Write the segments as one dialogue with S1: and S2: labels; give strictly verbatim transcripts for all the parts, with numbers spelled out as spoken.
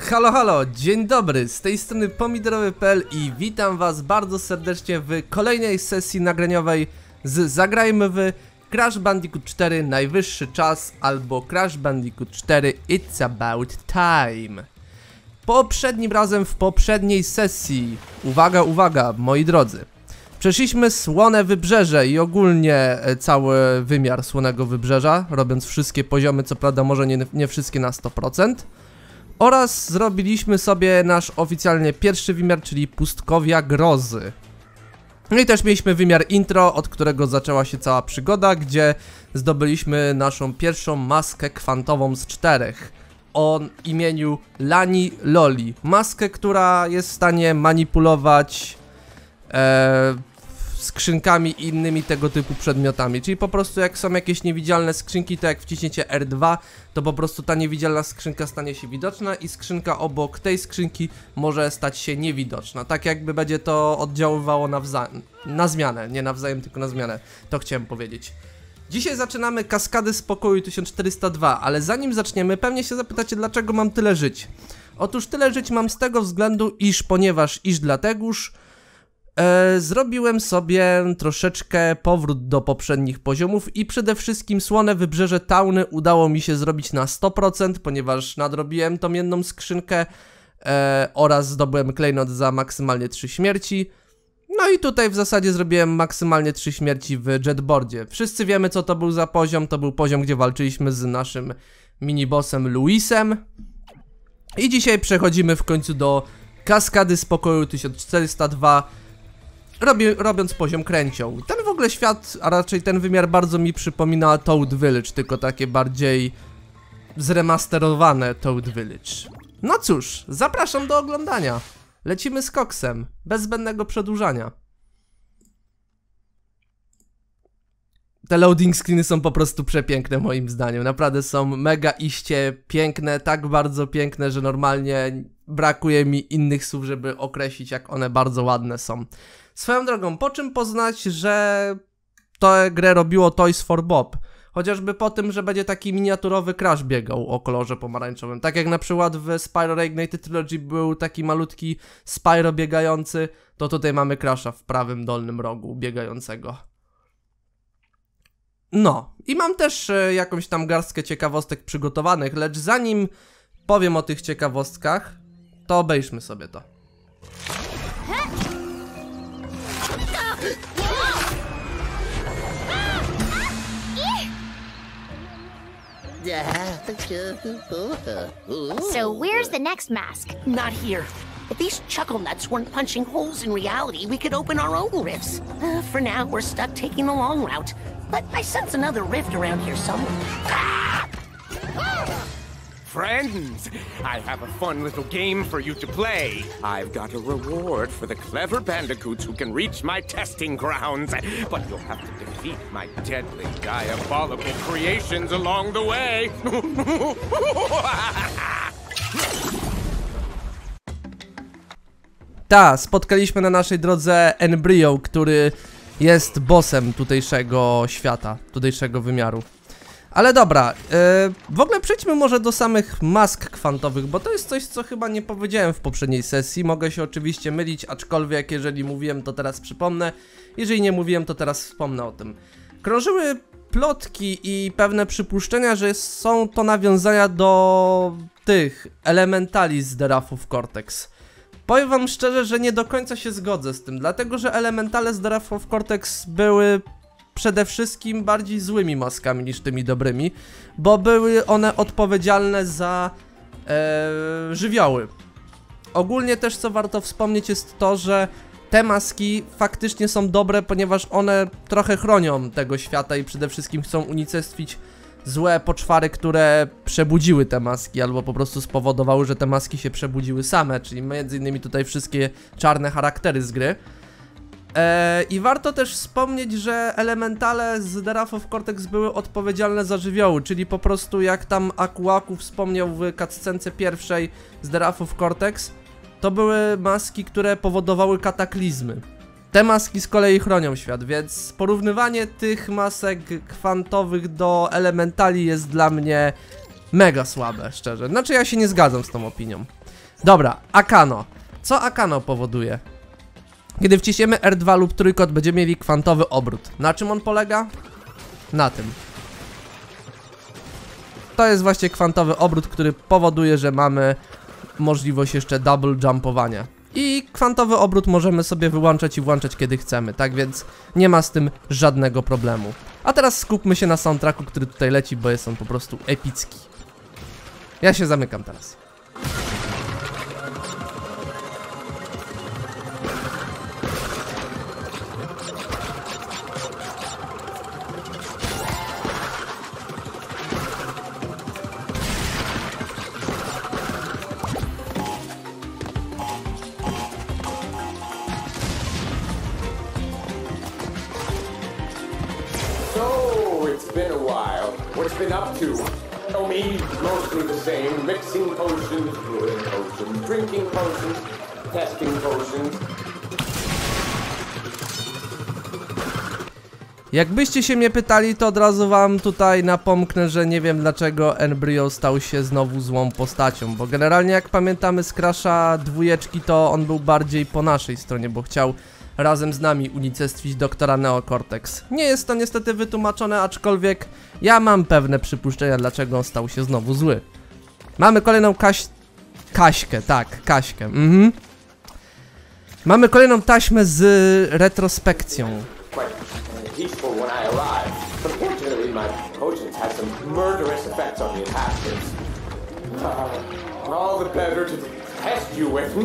S1: Halo, halo, dzień dobry, z tej strony pomidorowy kropka p l i witam was bardzo serdecznie w kolejnej sesji nagraniowej z Zagrajmy w Crash Bandicoot cztery Najwyższy Czas albo Crash Bandicoot cztery It's About Time. Poprzednim razem w poprzedniej sesji, uwaga, uwaga, moi drodzy, przeszliśmy Słone Wybrzeże i ogólnie cały wymiar Słonego Wybrzeża, robiąc wszystkie poziomy, co prawda może nie, nie wszystkie na sto procent. Oraz zrobiliśmy sobie nasz oficjalnie pierwszy wymiar, czyli Pustkowia Grozy. No i też mieliśmy wymiar intro, od którego zaczęła się cała przygoda, gdzie zdobyliśmy naszą pierwszą maskę kwantową z czterech o imieniu Lani Loli. Maskę, która jest w stanie manipulować e, skrzynkami i innymi tego typu przedmiotami. Czyli po prostu jak są jakieś niewidzialne skrzynki, to jak wciśniecie R dwa, to po prostu ta niewidzialna skrzynka stanie się widoczna i skrzynka obok tej skrzynki może stać się niewidoczna. Tak jakby będzie to oddziaływało nawzajem, na zmianę, nie nawzajem, tylko na zmianę. To chciałem powiedzieć. Dzisiaj zaczynamy Kaskady Spokoju tysiąc czterysta dwa, ale zanim zaczniemy, pewnie się zapytacie, dlaczego mam tyle żyć. Otóż tyle żyć mam z tego względu, iż ponieważ, iż dlategoż E, zrobiłem sobie troszeczkę powrót do poprzednich poziomów i przede wszystkim Słone Wybrzeże Tauny udało mi się zrobić na sto procent, ponieważ nadrobiłem tą jedną skrzynkę e, oraz zdobyłem klejnot za maksymalnie trzy śmierci. No i tutaj w zasadzie zrobiłem maksymalnie trzy śmierci w jetboardzie. Wszyscy wiemy, co to był za poziom. To był poziom, gdzie walczyliśmy z naszym minibossem Luisem. I dzisiaj przechodzimy w końcu do Kaskady Spokoju tysiąc czterysta dwa. Robi, robiąc poziom kręcią. Ten w ogóle świat, a raczej ten wymiar bardzo mi przypomina Toad Village, tylko takie bardziej zremasterowane Toad Village. No cóż, zapraszam do oglądania. Lecimy z koksem, bez zbędnego przedłużania. Te loading screeny są po prostu przepiękne moim zdaniem. Naprawdę są mega iście piękne, tak bardzo piękne, że normalnie brakuje mi innych słów, żeby określić, jak one bardzo ładne są. Swoją drogą, po czym poznać, że tę grę robiło Toys for Bob? Chociażby po tym, że będzie taki miniaturowy Crash biegał o kolorze pomarańczowym. Tak jak na przykład w Spyro Reignited Trilogy był taki malutki Spyro biegający, to tutaj mamy Crasha w prawym dolnym rogu biegającego. No, i mam też e, jakąś tam garstkę ciekawostek przygotowanych, lecz zanim powiem o tych ciekawostkach, to obejrzmy sobie to.
S2: So where's the next mask?
S3: Not here. If these chuckle nuts weren't punching holes in reality, we could open our own rifts. Uh, for now, we're stuck taking the long route. But I sense another rift around here somewhere. Ah!
S4: Friends, I have a fun little game for you to play. I've got a reward for the clever bandicoots who can reach my testing grounds. But you'll have to defeat my deadly, diabolical creations along the way.
S1: Ta, spotkaliśmy na naszej drodze Embryo, który jest bossem tutejszego świata, tutejszego wymiaru. Ale dobra, yy, w ogóle przejdźmy może do samych mask kwantowych, bo to jest coś, co chyba nie powiedziałem w poprzedniej sesji. Mogę się oczywiście mylić, aczkolwiek jeżeli mówiłem, to teraz przypomnę. Jeżeli nie mówiłem, to teraz wspomnę o tym. Krążyły plotki i pewne przypuszczenia, że są to nawiązania do tych elementali z The Wrath of Cortex. Powiem wam szczerze, że nie do końca się zgodzę z tym, dlatego że elementale z The Wrath of Cortex były przede wszystkim bardziej złymi maskami niż tymi dobrymi, bo były one odpowiedzialne za e, żywioły. Ogólnie też co warto wspomnieć jest to, że te maski faktycznie są dobre, ponieważ one trochę chronią tego świata i przede wszystkim chcą unicestwić złe poczwary, które przebudziły te maski, albo po prostu spowodowały, że te maski się przebudziły same, czyli między innymi tutaj wszystkie czarne charaktery z gry. Eee, I warto też wspomnieć, że elementale z The Wrath of Cortex były odpowiedzialne za żywioły, czyli po prostu jak tam Aku Aku wspomniał w cutscence pierwszej z The Wrath of Cortex, to były maski, które powodowały kataklizmy. Te maski z kolei chronią świat, więc porównywanie tych masek kwantowych do elementali jest dla mnie mega słabe, szczerze. Znaczy ja się nie zgadzam z tą opinią. Dobra, Akano. Co Akano powoduje? Kiedy wciśniemy R dwa lub trójkąt, będziemy mieli kwantowy obrót. Na czym on polega? Na tym. To jest właśnie kwantowy obrót, który powoduje, że mamy możliwość jeszcze double jumpowania. I kwantowy obrót możemy sobie wyłączać i włączać kiedy chcemy, tak więc nie ma z tym żadnego problemu. A teraz skupmy się na soundtracku, który tutaj leci, bo jest on po prostu epicki. Ja się zamykam teraz.
S4: It's been a while. What's been up to? Oh, me, mostly the same. Mixing potions, brewing potions, drinking potions, testing potions.
S1: Jakbyście się mnie pytali, to od razu wam tutaj napomknę, że nie wiem dlaczego N-Brio stał się znowu złą postacią, bo generalnie jak pamiętamy z Crasha dwójeczki, to on był bardziej po naszej stronie, bo chciał razem z nami unicestwić doktora Neo Cortex. Nie jest to niestety wytłumaczone, aczkolwiek ja mam pewne przypuszczenia, dlaczego on stał się znowu zły. Mamy kolejną Kaś... Kaśkę, tak, Kaśkę, mhm. Mamy kolejną taśmę z retrospekcją.
S4: Peaceful when I arrived, but fortunately my potions had some murderous effects on the inhabitants. Uh, all the better to test you with.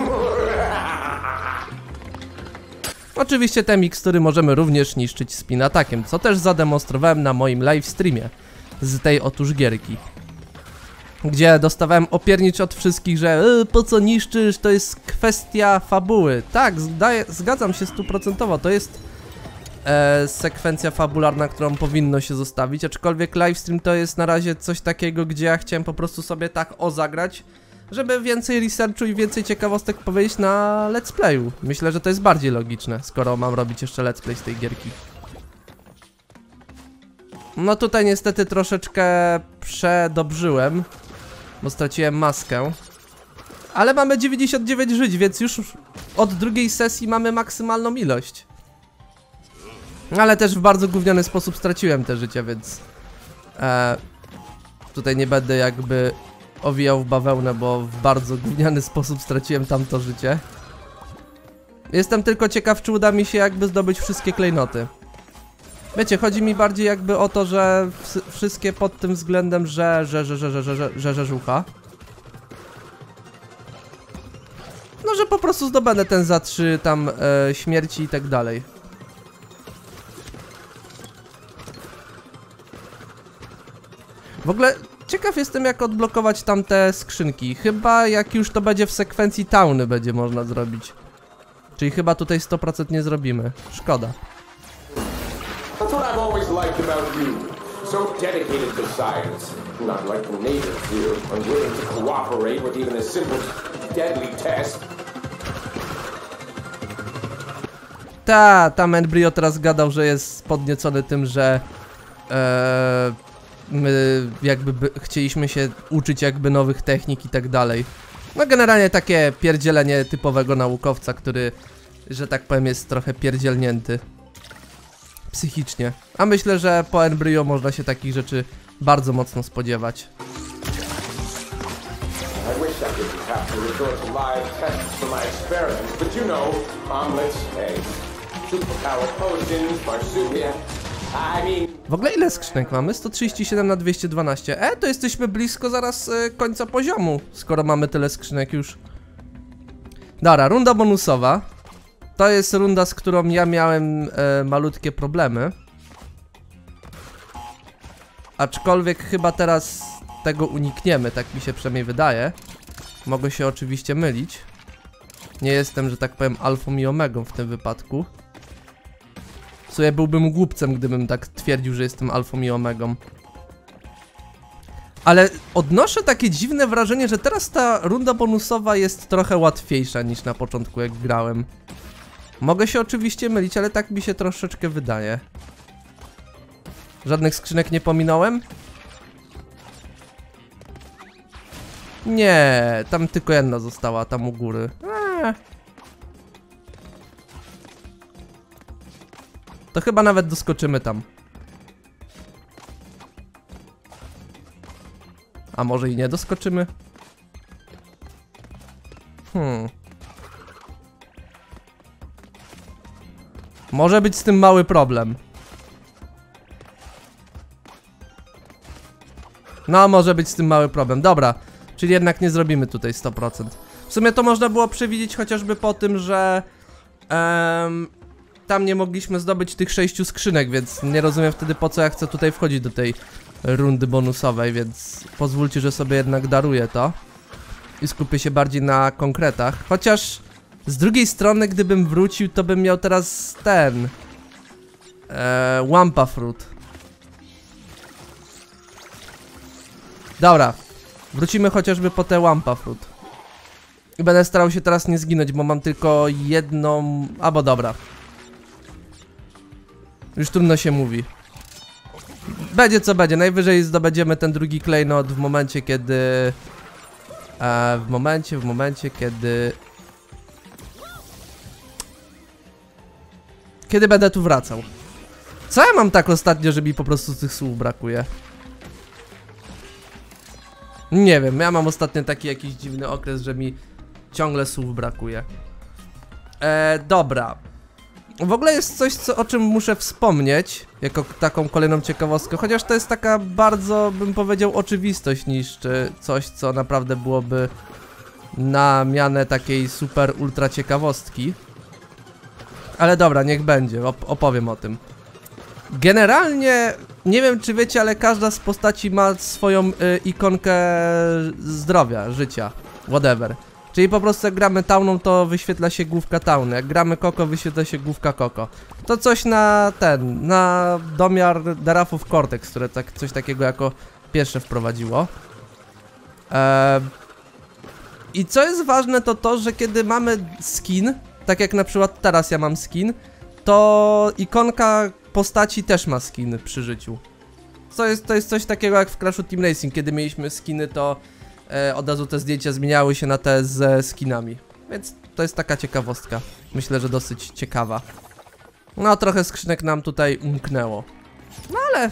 S1: Oczywiście te mikstury możemy również niszczyć spin-atakiem, co też zademonstrowałem na moim livestreamie z tej otóż gierki, gdzie dostawałem opiernicz od wszystkich, że e, po co niszczysz, to jest kwestia fabuły. Tak, zdaję, zgadzam się stuprocentowo, to jest e, sekwencja fabularna, którą powinno się zostawić, aczkolwiek livestream to jest na razie coś takiego, gdzie ja chciałem po prostu sobie tak o zagrać, żeby więcej researchu i więcej ciekawostek powiedzieć na let's playu. Myślę, że to jest bardziej logiczne, skoro mam robić jeszcze let's play z tej gierki. No tutaj niestety troszeczkę przedobrzyłem, bo straciłem maskę. Ale mamy dziewięćdziesiąt dziewięć żyć, więc już od drugiej sesji mamy maksymalną ilość. Ale też w bardzo gówniany sposób straciłem te życie, więc e, tutaj nie będę jakby owijał w bawełnę, bo w bardzo gówniany sposób straciłem tamto życie. Jestem tylko ciekaw, czy uda mi się jakby zdobyć wszystkie klejnoty. Wiecie, chodzi mi bardziej jakby o to, że wszystkie pod tym względem, że że że że że że że że że żucha. No, że po prostu zdobędę ten za trzy tam e, śmierci i tak dalej. W ogóle ciekaw jestem, jak odblokować tamte skrzynki. Chyba jak już to będzie w sekwencji towny będzie można zrobić. Czyli chyba tutaj sto procent nie zrobimy. Szkoda.
S4: That's what I've always liked about you. So dedicated to science. Not like the natives here, unwilling to cooperate with even a simple deadly test.
S1: Ta, tam N-Brio teraz gadał, że jest podniecony tym, że ee, my jakby by, chcieliśmy się uczyć jakby nowych technik i tak dalej. No generalnie takie pierdzielenie typowego naukowca, który, że tak powiem, jest trochę pierdzielnięty psychicznie. A myślę, że po N-Brio można się takich rzeczy bardzo mocno spodziewać.
S4: I wish I could have to resort to live tests for my experiments, but you know, omelets, eggs, superpower potions, marsupia. I mean...
S1: W ogóle ile skrzynek mamy? sto trzydzieści siedem na dwieście dwanaście. E, to jesteśmy blisko zaraz e, końca poziomu, skoro mamy tyle skrzynek już. Dobra, runda bonusowa. To jest runda, z którą ja miałem e, malutkie problemy. Aczkolwiek chyba teraz tego unikniemy, tak mi się przynajmniej wydaje. Mogę się oczywiście mylić. Nie jestem, że tak powiem, alfą i omegą w tym wypadku. W sumie byłbym głupcem, gdybym tak twierdził, że jestem alfą i omegą. Ale odnoszę takie dziwne wrażenie, że teraz ta runda bonusowa jest trochę łatwiejsza niż na początku, jak grałem. Mogę się oczywiście mylić, ale tak mi się troszeczkę wydaje. Żadnych skrzynek nie pominąłem? Nie, tam tylko jedna została, tam u góry. Eee. To chyba nawet doskoczymy tam. A może i nie doskoczymy? Hmm. Może być z tym mały problem. No, może być z tym mały problem. Dobra, czyli jednak nie zrobimy tutaj sto procent. W sumie to można było przewidzieć chociażby po tym, że um, tam nie mogliśmy zdobyć tych sześciu skrzynek, więc nie rozumiem wtedy, po co ja chcę tutaj wchodzić do tej rundy bonusowej, więc pozwólcie, że sobie jednak daruję to i skupię się bardziej na konkretach. Chociaż z drugiej strony, gdybym wrócił, to bym miał teraz ten e, Wampa Fruit. Dobra, wrócimy chociażby po te Wampa Fruit. I będę starał się teraz nie zginąć, bo mam tylko jedną... Albo dobra. Już trudno się mówi. Będzie co będzie, najwyżej zdobędziemy ten drugi klejnot w momencie, kiedy... E, w momencie, w momencie, kiedy... Kiedy będę tu wracał. Co ja mam tak ostatnio, że mi po prostu tych słów brakuje? Nie wiem, ja mam ostatnio taki jakiś dziwny okres, że mi ciągle słów brakuje. E, dobra. W ogóle jest coś, co, o czym muszę wspomnieć, jako taką kolejną ciekawostkę, chociaż to jest taka bardzo, bym powiedział, oczywistość niż czy coś, co naprawdę byłoby na mianę takiej super ultra ciekawostki. Ale dobra, niech będzie, op opowiem o tym. Generalnie, nie wiem czy wiecie, ale każda z postaci ma swoją y, ikonkę zdrowia, życia, whatever. Czyli po prostu jak gramy Tauną, to wyświetla się główka Tauny, jak gramy Koko, wyświetla się główka Koko. To coś na ten, na domiar Derafów Cortex, które tak, coś takiego jako pierwsze wprowadziło. Eee, I co jest ważne, to to, że kiedy mamy skin, tak jak na przykład teraz ja mam skin, to ikonka postaci też ma skin przy życiu. To jest, to jest coś takiego jak w Crashu Team Racing, kiedy mieliśmy skiny, to e, od razu te zdjęcia zmieniały się na te ze skinami. Więc to jest taka ciekawostka. Myślę, że dosyć ciekawa. No, trochę skrzynek nam tutaj umknęło. No ale...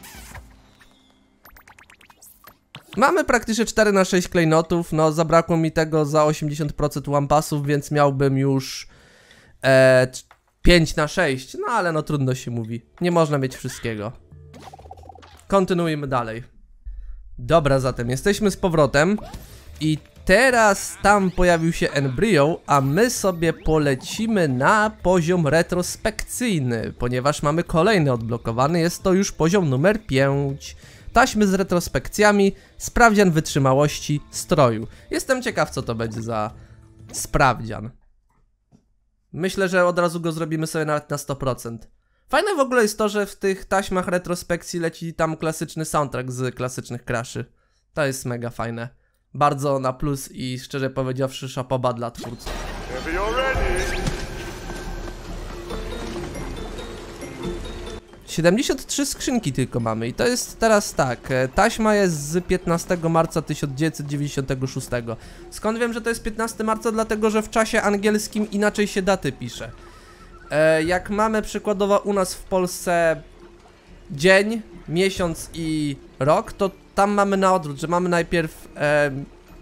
S1: Mamy praktycznie cztery na sześć klejnotów, no zabrakło mi tego za osiemdziesiąt procent Wampasów, więc miałbym już e, pięć na sześć, no ale no trudno się mówi, nie można mieć wszystkiego. Kontynuujmy dalej. Dobra, zatem jesteśmy z powrotem i teraz tam pojawił się Embryo, a my sobie polecimy na poziom retrospekcyjny, ponieważ mamy kolejny odblokowany, jest to już poziom numer pięć. Taśmy z retrospekcjami, sprawdzian wytrzymałości stroju. Jestem ciekaw, co to będzie za sprawdzian. Myślę, że od razu go zrobimy sobie nawet na sto procent. Fajne w ogóle jest to, że w tych taśmach retrospekcji leci tam klasyczny soundtrack z klasycznych Craszy. To jest mega fajne. Bardzo na plus i szczerze powiedziawszy szapoba dla twórców. siedemdziesiąt trzy skrzynki tylko mamy i to jest teraz tak, taśma jest z piętnastego marca tysiąc dziewięćset dziewięćdziesiątego szóstego. Skąd wiem, że to jest piętnastego marca? Dlatego, że w czasie angielskim inaczej się daty pisze. E, jak mamy przykładowo u nas w Polsce dzień, miesiąc i rok, to tam mamy na odwrót, że mamy najpierw e,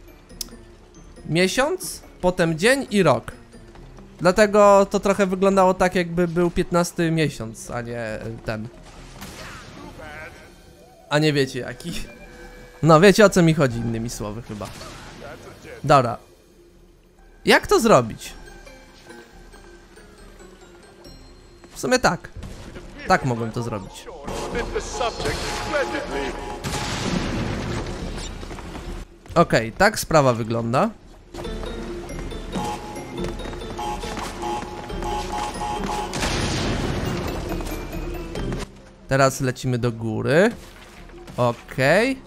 S1: miesiąc, potem dzień i rok. Dlatego to trochę wyglądało tak, jakby był piętnasty miesiąc, a nie ten. A nie wiecie jaki. No wiecie, o co mi chodzi, innymi słowy chyba. Dobra. Jak to zrobić? W sumie tak. Tak mogłem to zrobić. Okej, tak sprawa wygląda. Teraz lecimy do góry. Okej.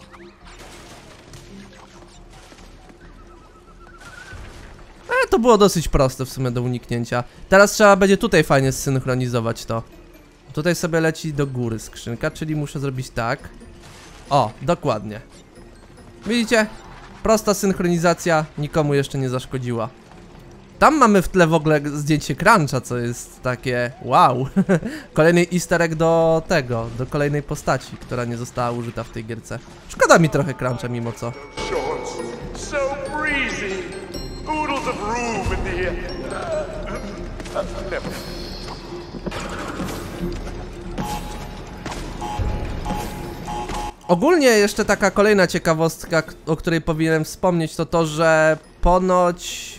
S1: E, to było dosyć proste w sumie do uniknięcia. Teraz trzeba będzie tutaj fajnie zsynchronizować to. Tutaj sobie leci do góry skrzynka, czyli muszę zrobić tak. O, dokładnie. Widzicie? Prosta synchronizacja nikomu jeszcze nie zaszkodziła. Tam mamy w tle w ogóle zdjęcie Cruncha, co jest takie wow. Kolejny easter egg do tego, do kolejnej postaci, która nie została użyta w tej gierce. Szkoda mi trochę Cruncha mimo co.
S5: So breezy. Oodles of room in the never.
S1: Ogólnie jeszcze taka kolejna ciekawostka, o której powinienem wspomnieć, to to, że ponoć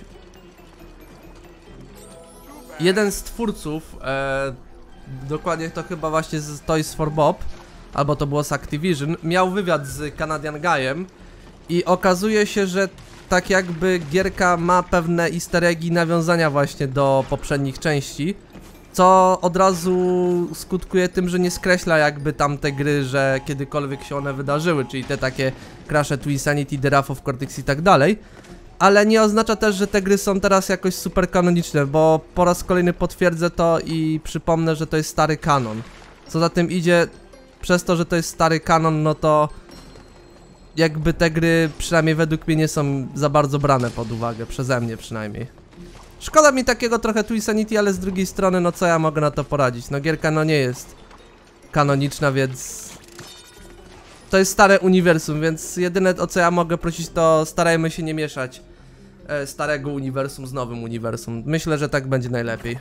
S1: jeden z twórców, e, dokładnie to chyba właśnie z Toys for Bob, albo to było z Activision, miał wywiad z Canadian Guy'em i okazuje się, że tak jakby gierka ma pewne easter eggi, nawiązania właśnie do poprzednich części, co od razu skutkuje tym, że nie skreśla jakby tamte gry, że kiedykolwiek się one wydarzyły, czyli te takie Crash, Twinsanity, The Wrath of Cortex i tak dalej. Ale nie oznacza też, że te gry są teraz jakoś super kanoniczne, bo po raz kolejny potwierdzę to i przypomnę, że to jest stary kanon. Co za tym idzie, przez to, że to jest stary kanon, no to jakby te gry, przynajmniej według mnie, nie są za bardzo brane pod uwagę, przeze mnie przynajmniej. Szkoda mi takiego trochę Twinsanity, ale z drugiej strony, no co ja mogę na to poradzić? No gierka no nie jest kanoniczna, więc to jest stare uniwersum, więc jedyne o co ja mogę prosić, to starajmy się nie mieszać e, starego uniwersum z nowym uniwersum. Myślę, że tak będzie najlepiej.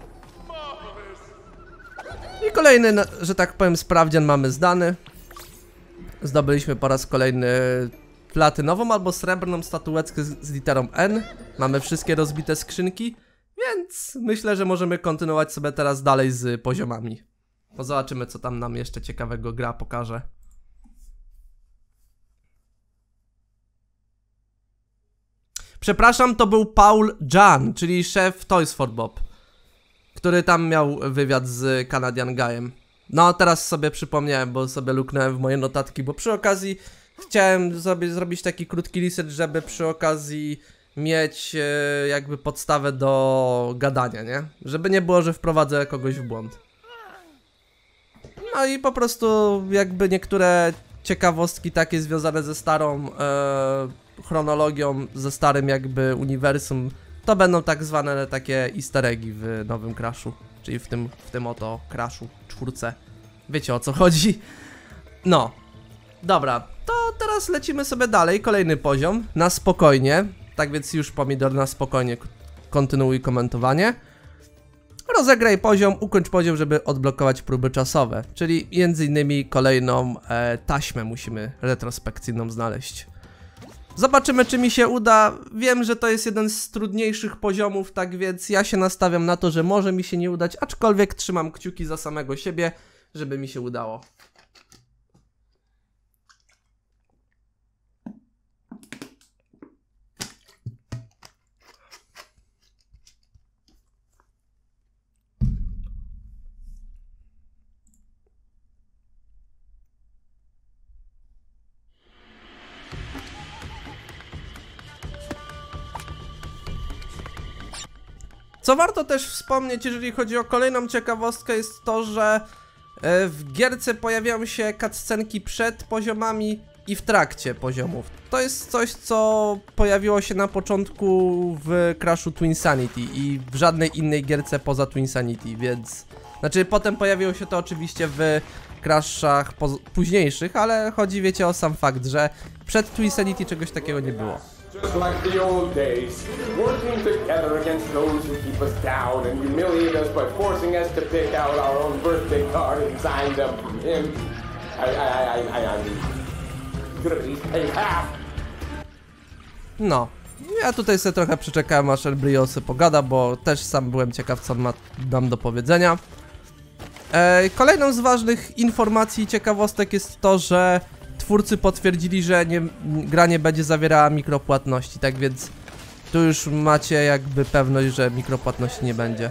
S1: I kolejny, że tak powiem, sprawdzian mamy zdany. Zdobyliśmy po raz kolejny platynową albo srebrną statuetkę z, z literą N. Mamy wszystkie rozbite skrzynki, więc myślę, że możemy kontynuować sobie teraz dalej z poziomami. Bo zobaczymy, co tam nam jeszcze ciekawego gra pokaże. Przepraszam, to był Paul Jan, czyli szef Toys for Bob, który tam miał wywiad z Canadian Guy'em. No, teraz sobie przypomniałem, bo sobie luknąłem w moje notatki, bo przy okazji chciałem sobie zrobić taki krótki research, żeby przy okazji mieć e, jakby podstawę do gadania, nie? Żeby nie było, że wprowadzę kogoś w błąd. No i po prostu jakby niektóre ciekawostki takie związane ze starą e, chronologią, ze starym jakby uniwersum, to będą tak zwane takie easter eggi w nowym Crashu, czyli w tym, w tym oto Crashu czwórce. Wiecie o co chodzi? No, dobra, to teraz lecimy sobie dalej, kolejny poziom, na spokojnie. Tak więc już pomidor, na spokojnie kontynuuj komentowanie. Rozegraj poziom, ukończ poziom, żeby odblokować próby czasowe, czyli między innymi kolejną e, taśmę musimy retrospekcyjną znaleźć. Zobaczymy, czy mi się uda. Wiem, że to jest jeden z trudniejszych poziomów, tak więc ja się nastawiam na to, że może mi się nie udać, aczkolwiek trzymam kciuki za samego siebie, żeby mi się udało. Co warto też wspomnieć, jeżeli chodzi o kolejną ciekawostkę, jest to, że w gierce pojawiają się cutscenki przed poziomami i w trakcie poziomów. To jest coś, co pojawiło się na początku w Crashu Twinsanity i w żadnej innej gierce poza Twinsanity, więc... Znaczy potem pojawiło się to oczywiście w Crashach późniejszych, ale chodzi, wiecie, o sam fakt, że przed Twinsanity czegoś takiego nie było.
S4: Just like the old days, working together against those who keep us down and humiliate us by forcing us to pick out our own birthday card and sign them from him. I, I, I, I, I mean, could at least pay half.
S1: No, ja tutaj sobie trochę przeczekałem, aż El Brio sobie pogada, bo też sam byłem ciekaw, co on ma nam do powiedzenia. E, kolejną z ważnych informacji i ciekawostek jest to, że twórcy potwierdzili, że nie, gra nie będzie zawierała mikropłatności, tak więc tu już macie jakby pewność, że mikropłatności nie będzie.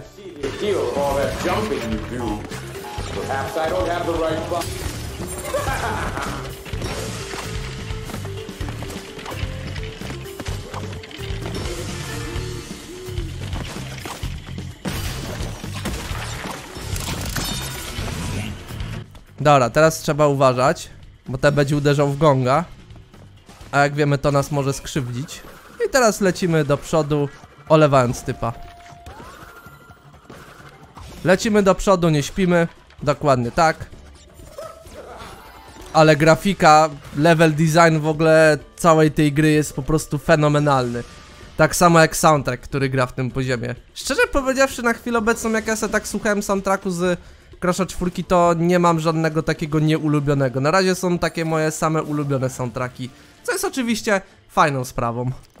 S1: Dobra, teraz trzeba uważać, bo ten będzie uderzał w gonga. a jak wiemy, to nas może skrzywdzić. I teraz lecimy do przodu, olewając typa. Lecimy do przodu, nie śpimy. Dokładnie tak. Ale grafika, level design w ogóle całej tej gry jest po prostu fenomenalny. Tak samo jak soundtrack, który gra w tym poziomie. Szczerze powiedziawszy, na chwilę obecną, jak ja sobie tak słuchałem soundtracku z Crasha czwórki, to nie mam żadnego takiego nieulubionego. Na razie są takie moje same ulubione soundtracki, co jest oczywiście fajną sprawą.